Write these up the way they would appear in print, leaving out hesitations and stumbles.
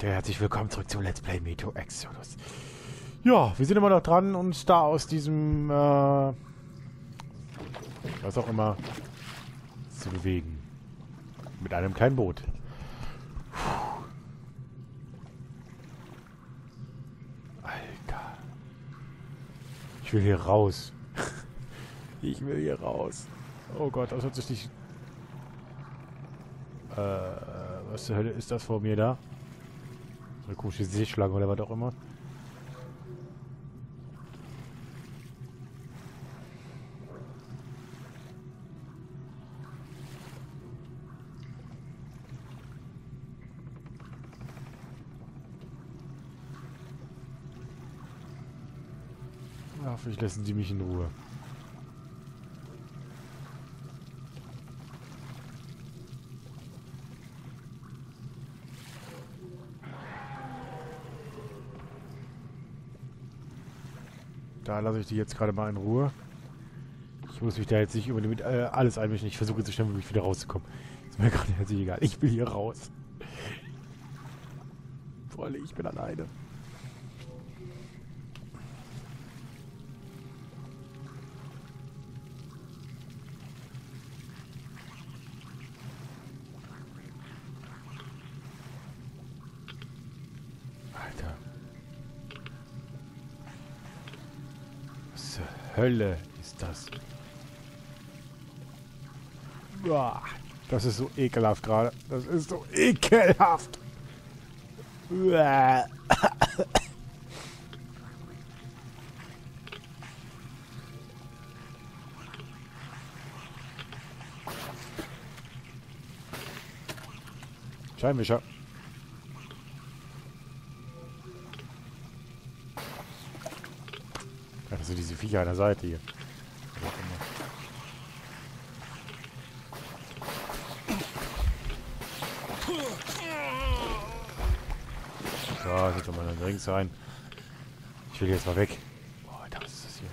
Leute, herzlich willkommen zurück zum Let's Play Metro Exodus. Ja, wir sind immer noch dran, uns da aus diesem, was auch immer, zu bewegen. Mit einem kleinen Boot. Alter. Ich will hier raus. Ich will hier raus. Oh Gott, das hört sich nicht... was zur Hölle ist das vor mir da? So eine komische Seeschlange oder was auch immer. Ja, vielleicht lassen sie mich in Ruhe. Da lasse ich die jetzt gerade mal in Ruhe. Ich muss mich da jetzt nicht unbedingt mit alles einmischen. Ich versuche so schnell wie möglich wieder rauszukommen. Ist mir gerade herzlich egal. Ich will hier raus. Vor allem, ich bin alleine. Alter. Was zur Hölle ist das? Uah, das ist so ekelhaft gerade. Das ist so ekelhaft. Uah. Scheinwischer. Ja, das sind diese Viecher an der Seite hier. So, jetzt doch mal dann links rein. Ich will jetzt mal weg. Boah, was ist das hier?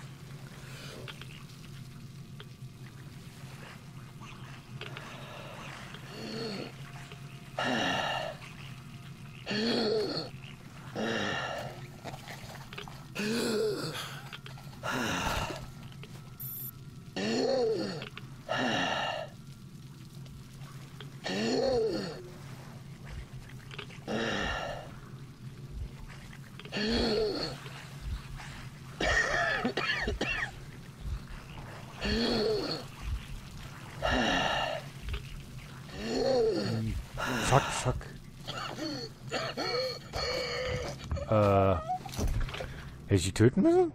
Fuck. Hätte ich die töten müssen?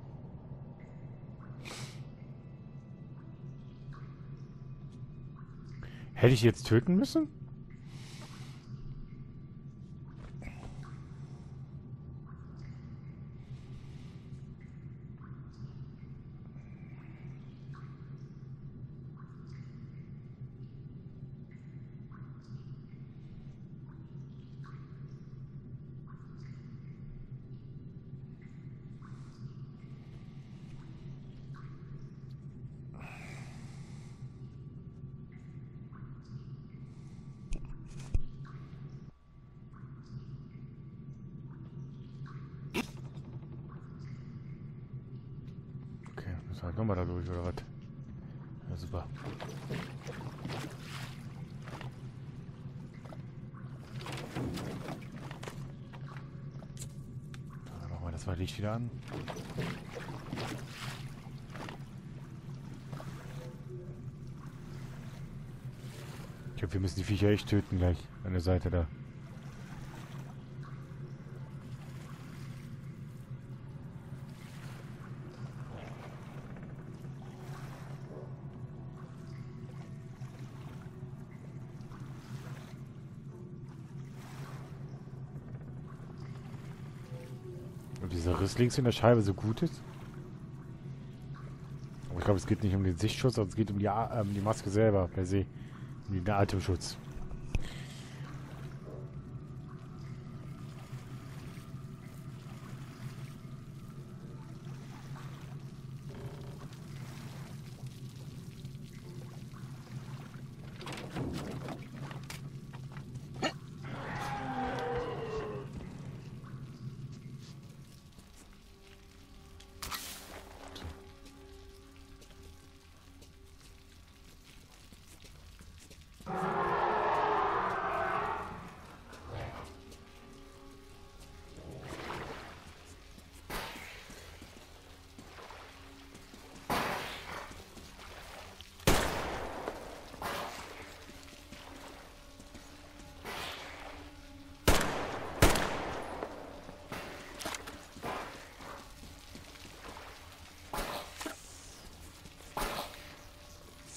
Hätte ich jetzt töten müssen? Halt nochmal da durch, oder was? Ja, super. Dann machen wir das mal Licht wieder an. Ich glaube, wir müssen die Viecher echt töten gleich an der Seite da. Ob dieser Riss links in der Scheibe so gut ist? Aber ich glaube, es geht nicht um den Sichtschutz, sondern es geht um die Maske selber per se. Um den Atemschutz.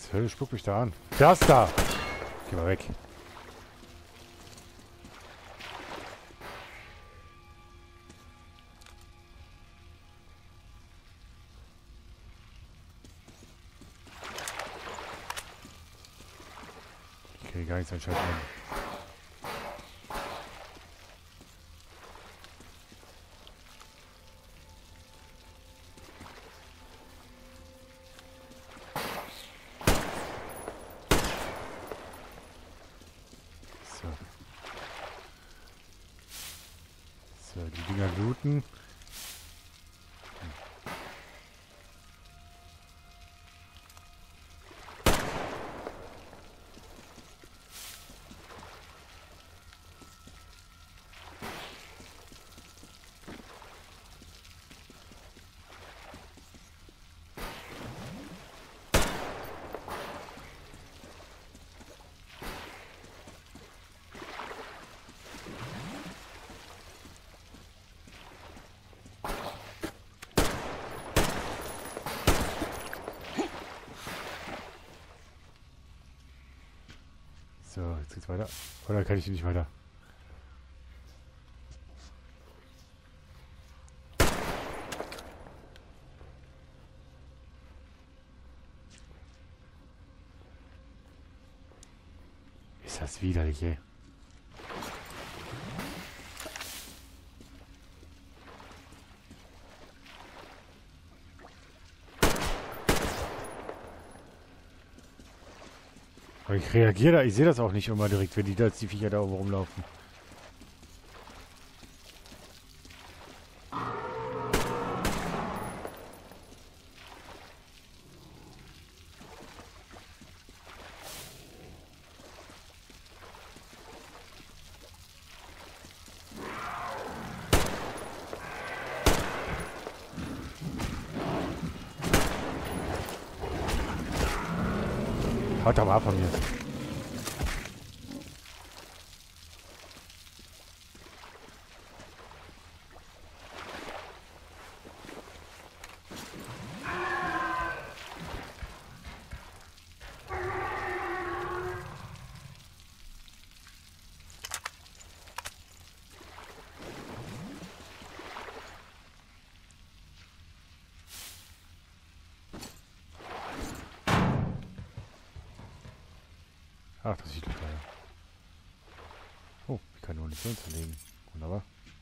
Was Hölle spuckt mich da an? Das da! Geh mal weg. Ich kriege gar nichts anscheinend an. So, die Dinger looten. So, jetzt geht's weiter. Oder kann ich nicht weiter? Ist das widerlich, ey. Aber ich reagiere da, ich sehe das auch nicht immer direkt, wenn die Viecher da oben rumlaufen. Haut doch mal ab von mir. Ach, das sieht doch geil. Oh, ich kann nur Munition zerlegen. Wunderbar.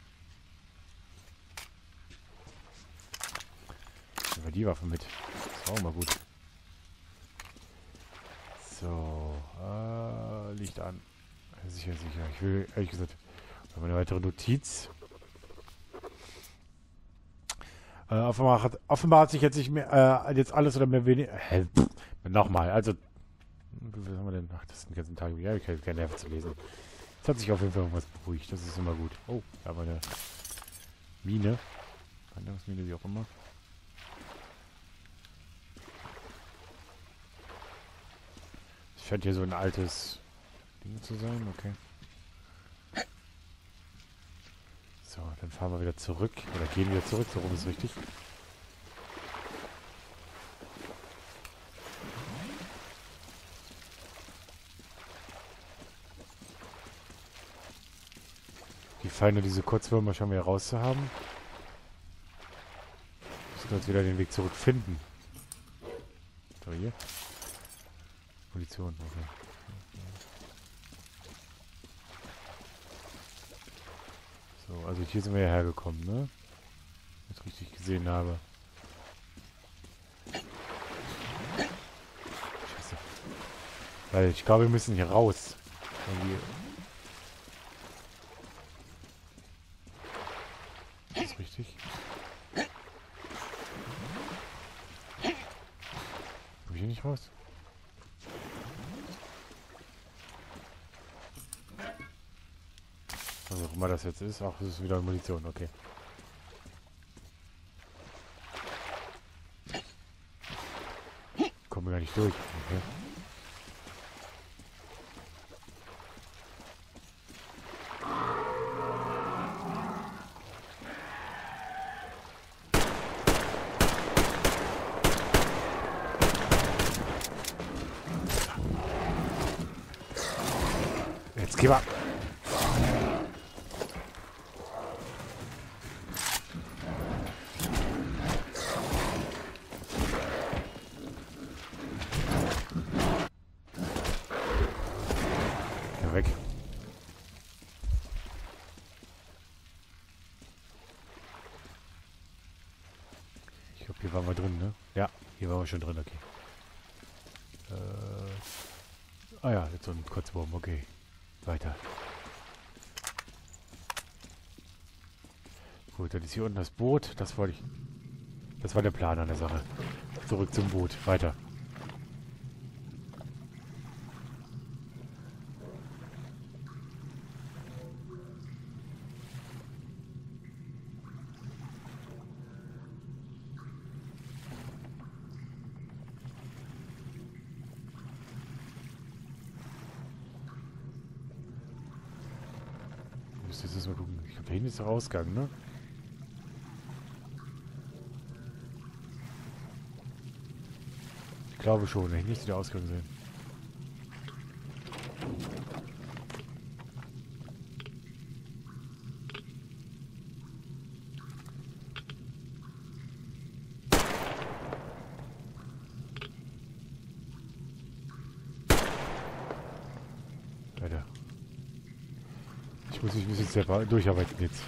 Nehmen wir die Waffe mit. Das ist auch mal gut. So, Licht an. Sicher, sicher. Ich will, ehrlich gesagt, noch eine weitere Notiz. Offenbar hat sich jetzt nicht mehr, jetzt alles oder mehr weniger. Nochmal, also. Was haben wir denn? Ach, das ist den ganzen Tag. Ja, ich habe keine Nerven zu lesen. Es hat sich auf jeden Fall irgendwas beruhigt. Das ist immer gut. Oh, da haben wir eine Mine. Wanderungsmine, wie auch immer. Es scheint hier so ein altes Ding zu sein. Okay. So, dann fahren wir wieder zurück. Oder gehen wieder zurück. So rum ist richtig. Die fein nur diese Kurzwürmer schon wieder rauszuhaben. Müssen wir jetzt wieder den Weg zurückfinden. So, hier. Munition, okay. So, also hier sind wir ja hergekommen, ne? Wenn ich es richtig gesehen habe. Scheiße. Weil ich glaube, wir müssen hier raus. Irgendwie. Das ist richtig. Komm ich hier nicht raus? Was auch immer das jetzt ist. Ach, das ist wieder Munition, okay. Kommen wir gar nicht durch. Okay. geh mal. Geh weg. Ich glaube, hier waren wir drin, ne? Ja, hier waren wir schon drin, okay. Ah ja, jetzt so ein Kurzwurm, okay. Weiter. Gut, dann ist hier unten das Boot. Das wollte ich... Das war der Plan an der Sache. Zurück zum Boot. Weiter. Ich muss jetzt mal gucken. Ich glaube, da hinten ist der Ausgang, ne? Ich glaube schon, ich nicht der Ausgang sehen. Weiter. Ich muss mich ein bisschen selber durcharbeiten jetzt.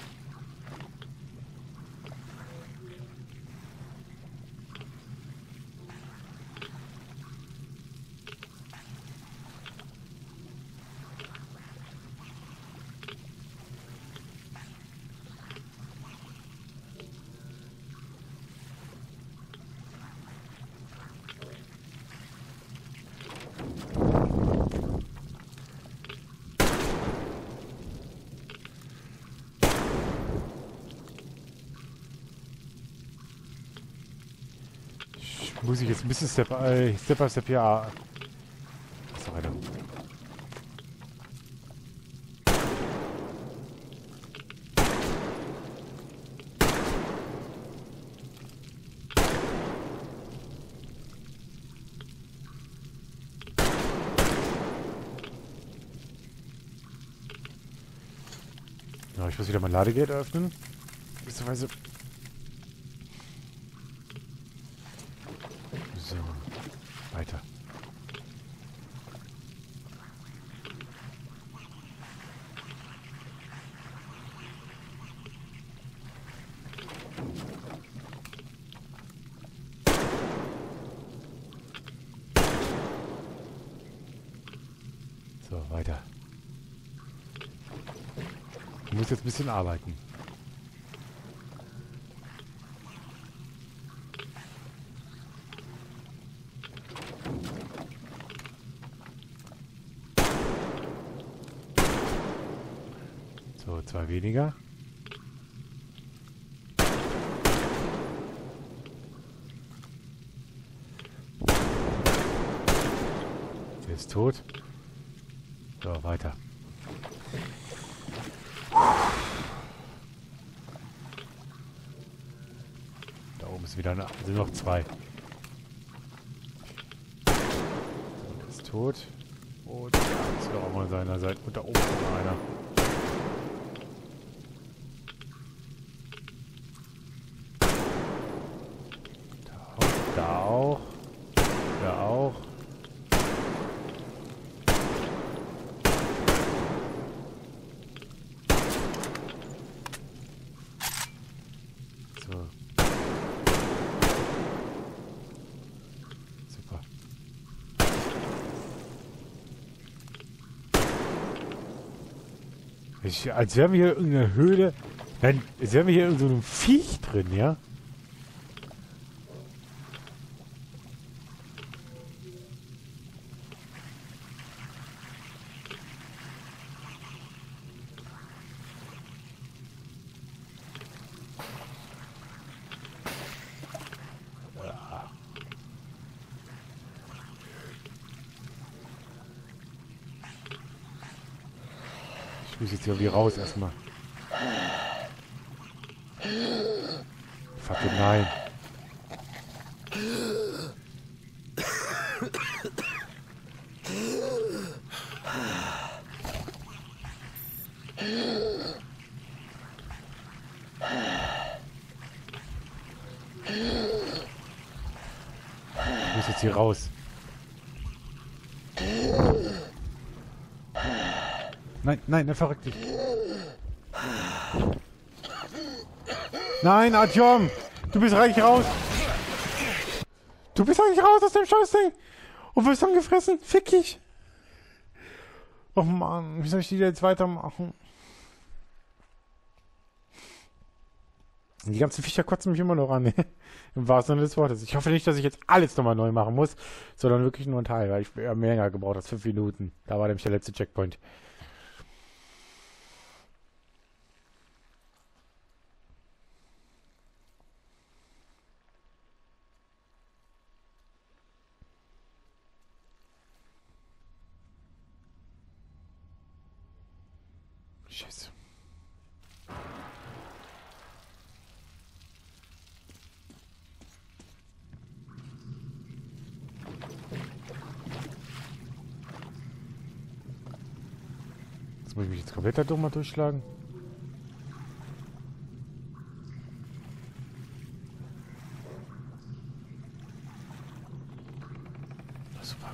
Muss ich jetzt ein bisschen Step by Step hier... So, weiter. Ja, ich muss wieder mein Ladegate öffnen. Gewisserweise... So, weiter. So, weiter. Ich muss jetzt ein bisschen arbeiten. So, 2 weniger. Der ist tot. So, weiter. Da oben ist wieder eine, also noch 2. Der ist tot. Und da ist noch mal seiner Seite. Und da oben ist noch einer. Da auch. Da auch. So. Super. Als wären wir hier in irgendeiner Höhle. Nein, als wären wir hier in so einem Viech drin, ja? Ich muss jetzt hier irgendwie raus erstmal. Fuck it, nein. jetzt hier raus. Nein, nein, er verrückt dich. Nein, Artyom! Du bist eigentlich raus! Du bist eigentlich raus aus dem Scheißding! Und wirst dann gefressen! Fick dich! Oh Mann, wie soll ich die jetzt weitermachen? Die ganzen Viecher kotzen mich immer noch an. Im wahrsten Sinne des Wortes. Ich hoffe nicht, dass ich jetzt alles nochmal neu machen muss, sondern wirklich nur ein Teil, weil ich mehr länger gebraucht als 5 Minuten. Da war nämlich der letzte Checkpoint. Scheiße. Jetzt muss ich mich jetzt komplett da doch mal durchschlagen. Na, super.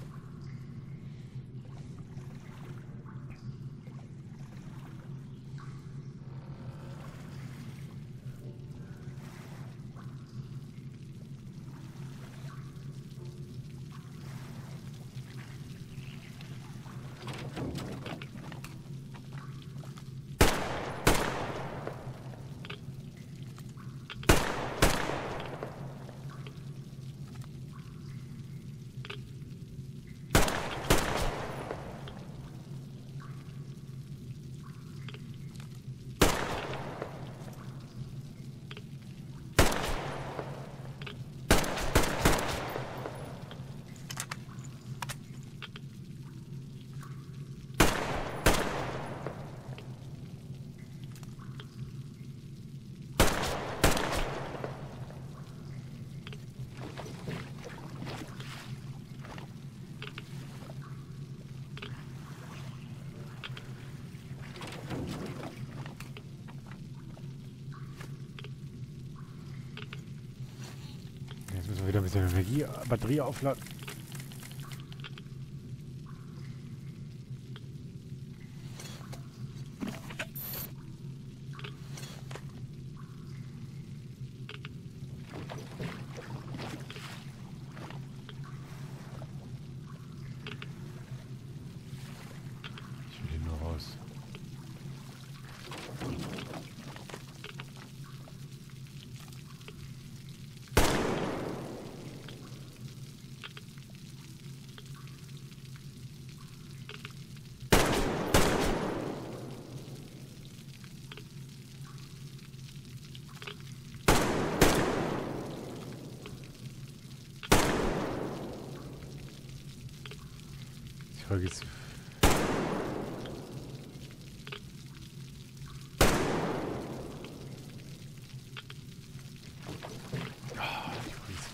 Jetzt müssen wir wieder ein bisschen Energie, Batterie aufladen. Ich will hier nur raus. Die Frage ist... Ah, die Frage ist...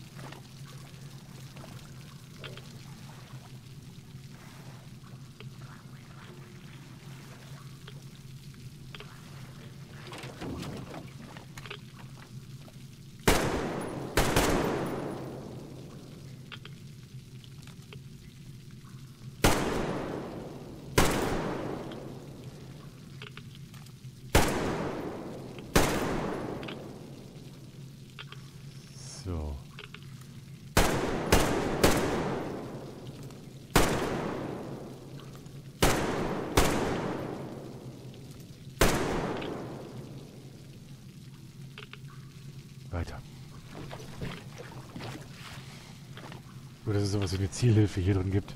So. Weiter. Nur, dass es sowas wie eine Zielhilfe hier drin gibt.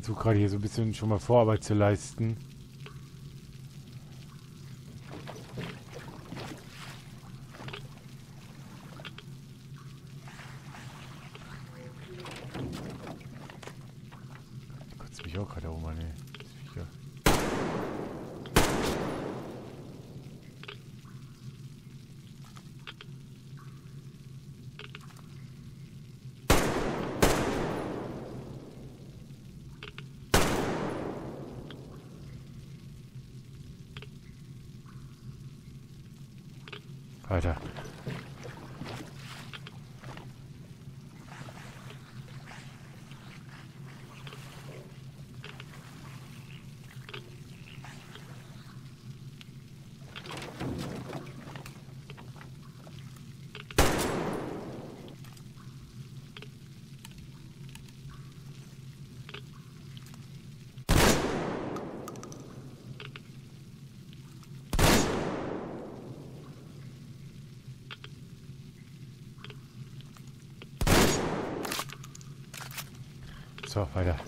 versuche gerade hier so ein bisschen schon mal Vorarbeit zu leisten. Kotzt mich auch gerade um, ne? Alter. So, weiter.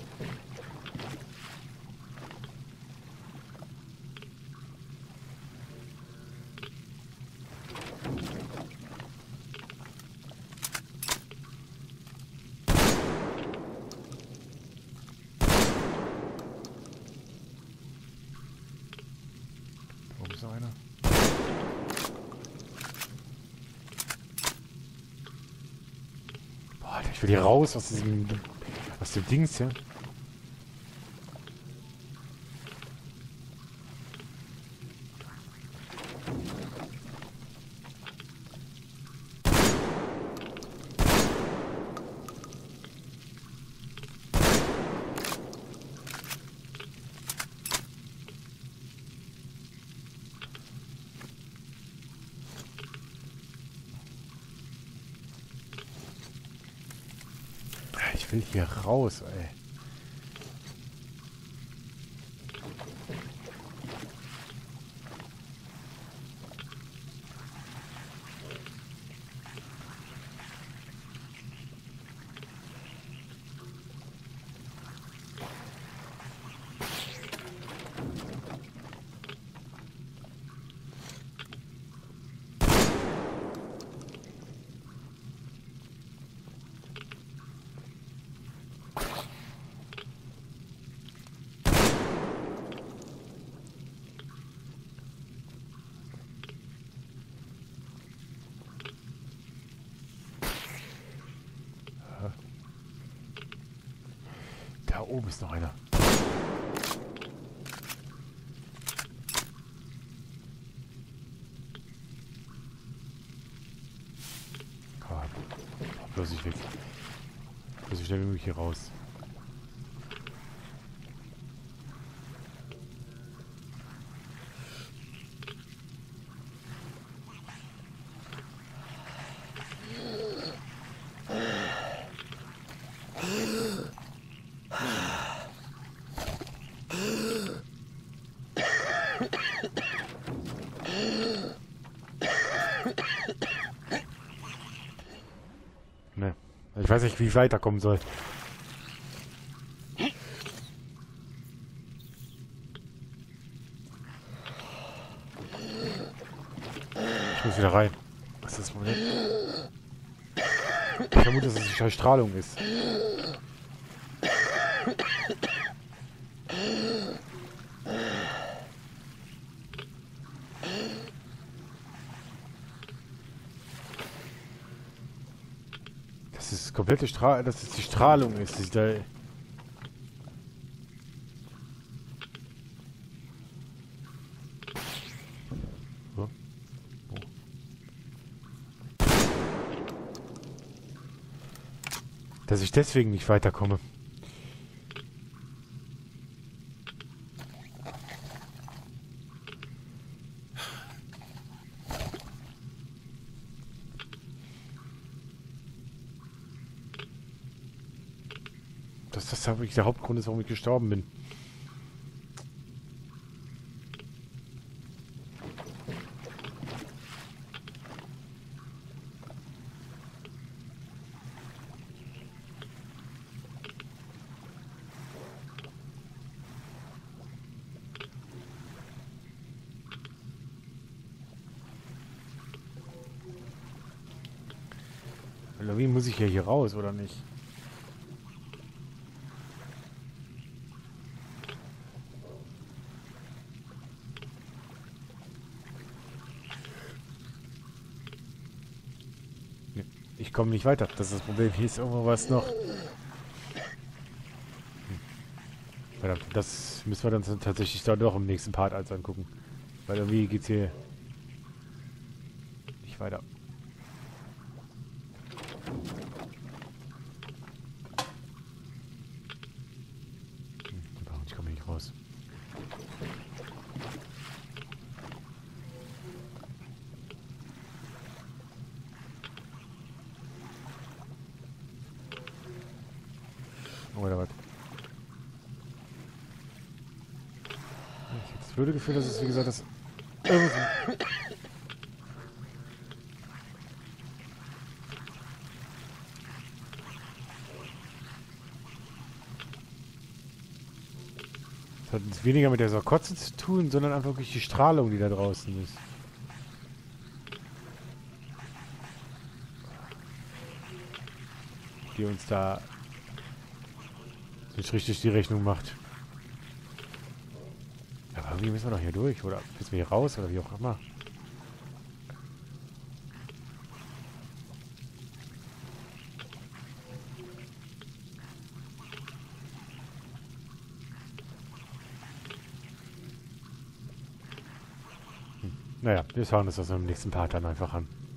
Da oben ist noch einer. Boah, Alter, ich will hier raus aus dem Dings hier. Ich will hier raus, ey. Da oben ist noch einer. Bloß ich weg. Bloß ich schnell wie möglich hier raus. Ne. Ich weiß nicht, wie ich weiterkommen soll. Ich muss wieder rein. Was ist das Problem? Ich vermute, dass es die scheiß Strahlung ist. Das ist komplette Strahlung, dass es die Strahlung ist. Die da so. Oh. Dass ich deswegen nicht weiterkomme. Dass das wirklich der Hauptgrund ist, warum ich gestorben bin. muss ich ja hier raus, oder nicht? Nee, ich komme nicht weiter. Das ist das Problem. Hier ist irgendwo was noch. Verdammt, das müssen wir dann tatsächlich dann doch im nächsten Part als angucken. Weil irgendwie geht's hier nicht weiter. Ich komme hier nicht raus. Oder was? Ich habe das blöde Gefühl, dass es, wie gesagt, das... Das hat weniger mit der Sarkotze zu tun, sondern einfach wirklich die Strahlung, die da draußen ist. Die uns da nicht richtig die Rechnung macht. Aber irgendwie müssen wir doch hier durch, oder müssen wir hier raus, oder wie auch immer. Naja, wir schauen uns das im nächsten Part dann einfach an.